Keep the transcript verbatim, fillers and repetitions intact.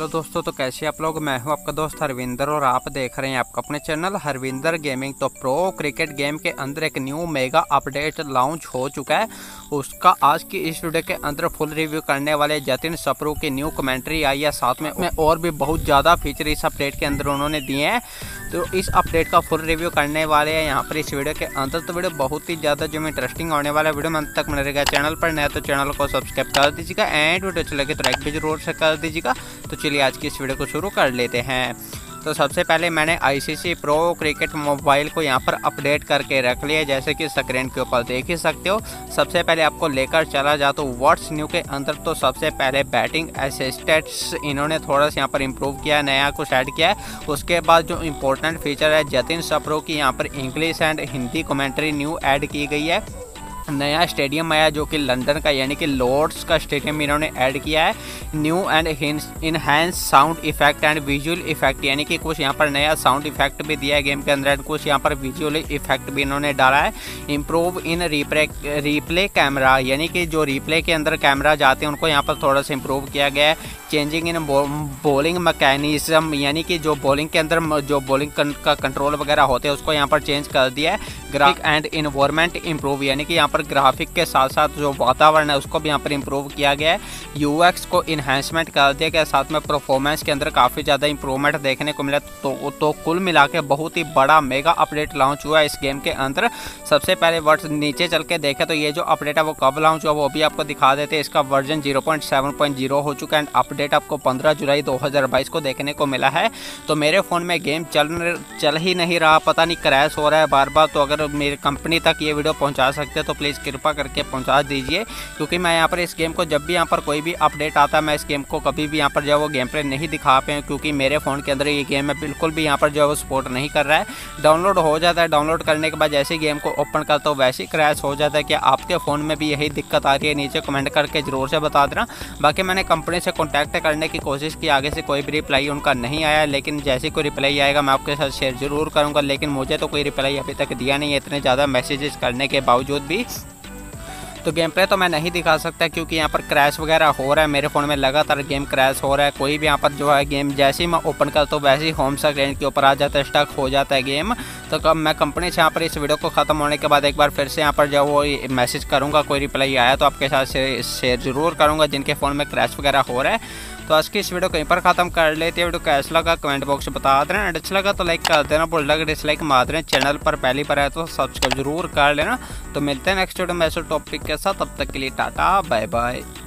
Hello दोस्तों, तो कैसे आप लोग। मैं हूं आपका दोस्त हरविंदर और आप देख रहे हैं आपका अपने चैनल हरविंदर गेमिंग। तो प्रो क्रिकेट गेम के अंदर एक न्यू मेगा अपडेट लॉन्च हो चुका है। उसका आज की इस वीडियो के अंदर फुल रिव्यू करने वाले जतिन सप्रू की न्यू कमेंट्री आई है। साथ में और भी बहुत ज़्यादा फीचर इस अपडेट के अंदर उन्होंने दिए हैं। तो इस अपडेट का फुल रिव्यू करने वाले हैं यहाँ पर इस वीडियो के अंदर। तो वीडियो बहुत ही ज़्यादा जो इंटरेस्टिंग होने वाला है। वीडियो में अंत तक बने रहेगा। चैनल पर नया तो चैनल को सब्सक्राइब कर दीजिएगा एंड वीडियो अच्छी लगे तो लाइक भी जरूर से कर दीजिएगा। तो चलिए आज की इस वीडियो को शुरू कर लेते हैं। तो सबसे पहले मैंने आईसीसी प्रो क्रिकेट मोबाइल को यहाँ पर अपडेट करके रख लिया, जैसे कि स्क्रीन के ऊपर देख ही सकते हो। सबसे पहले आपको लेकर चला जा तो व्हाट्स न्यू के अंदर। तो सबसे पहले बैटिंग असिस्टेंट्स इन्होंने थोड़ा सा यहाँ पर इम्प्रूव किया है, नया कुछ ऐड किया है। उसके बाद जो इम्पोर्टेंट फीचर है जतिन सप्रू की यहाँ पर English and Hindi commentary new add की गई है। नया स्टेडियम आया जो कि लंदन का यानी कि लॉर्ड्स का स्टेडियम इन्होंने ऐड किया है। New and enhance sound effect and visual effect, यानी कि कुछ यहाँ पर नया साउंड इफेक्ट भी दिया है गेम के अंदर। कुछ यहाँ पर विजुअल इफेक्ट भी इन्होंने डाला है। Improve in replay replay camera, यानी कि जो रिप्ले के अंदर कैमरा जाते हैं उनको यहाँ पर थोड़ा सा इम्प्रूव किया गया है। चेंजिंग इन बॉलिंग मैकेनिज्म, यानी कि जो बॉलिंग के अंदर जो बॉलिंग का कंट्रोल वगैरह होते हैं उसको यहाँ पर चेंज कर दिया है। ग्राफिक एंड इन्वायरमेंट इम्प्रूव, यानी कि यहाँ पर ग्राफिक के साथ साथ जो वातावरण है उसको भी यहाँ पर इम्प्रूव किया गया है। यूएक्स को इन्हेंसमेंट कर दिया गया। साथ में परफॉर्मेंस के अंदर काफ़ी ज़्यादा इंप्रूवमेंट देखने को मिला। तो, तो कुल मिला के बहुत ही बड़ा मेगा अपडेट लॉन्च हुआ है इस गेम के अंदर। सबसे पहले वर्ड नीचे चल के देखें तो ये जो अपडेट है वो कब लॉन्च हुआ वो भी आपको दिखा देते हैं। इसका version zero point seven point zero हो चुका है। अपडेट आपको पंद्रह जुलाई दो हज़ार बाईस को देखने को मिला है। तो मेरे फ़ोन में गेम चल चल ही नहीं रहा, पता नहीं क्रैश हो रहा है बार बार। तो अगर मेरी कंपनी तक ये वीडियो पहुंचा सकते हैं तो प्लीज़ कृपा करके पहुंचा दीजिए, क्योंकि मैं यहाँ पर इस गेम को जब भी यहाँ पर कोई भी अपडेट आता है मैं इस गेम को कभी भी यहाँ पर जो है वो गेम प्ले नहीं दिखा पाए, क्योंकि मेरे फ़ोन के अंदर ये गेम है बिल्कुल भी यहाँ पर जो है वो सपोर्ट नहीं कर रहा है। डाउनलोड हो जाता है, डाउनलोड करने के बाद जैसे गेम को ओपन करता हूँ वैसे ही क्रैश हो जाता है। कि आपके फ़ोन में भी यही दिक्कत आ रही है? नीचे कमेंट करके ज़रूर से बता देना। बाकी मैंने कंपनी से कॉन्टैक्ट करने की कोशिश की, आगे से कोई भी रिप्लाई उनका नहीं आया। लेकिन जैसे कोई रिप्लाई आएगा मैं आपके साथ शेयर जरूर करूँगा। लेकिन मुझे तो कोई रिप्लाई अभी तक दिया नहीं है, इतने ज़्यादा मैसेजेस करने के बावजूद भी। तो गेम प्ले तो मैं नहीं दिखा सकता क्योंकि यहाँ पर क्रैश वगैरह हो रहा है। मेरे फ़ोन में लगातार गेम क्रैश हो रहा है। कोई भी यहाँ पर जो है गेम जैसे ही मैं ओपन करता हूँ वैसे ही होम स्क्रीन के ऊपर आ जाता है, स्टक हो जाता है गेम। तो कब मैं कंपनी से यहाँ पर इस वीडियो को ख़त्म होने के बाद एक बार फिर से यहाँ पर जो वो मैसेज करूँगा, कोई रिप्लाई आया तो आपके साथ शेयर जरूर करूँगा जिनके फ़ोन में क्रैश वगैरह हो रहा है। तो आज की इस वीडियो कहीं पर ख़त्म कर लेते हैं। वीडियो कैसा लगा कमेंट बॉक्स में बता देना। अच्छा लगा तो लाइक कर देना, बोल लगा डिसलाइक मार देना। चैनल पर पहली बार आए तो सब्सक्राइब जरूर कर लेना। तो मिलते हैं नेक्स्ट वीडियो में ऐसे टॉपिक के साथ। तब तक के लिए टाटा बाय बाय।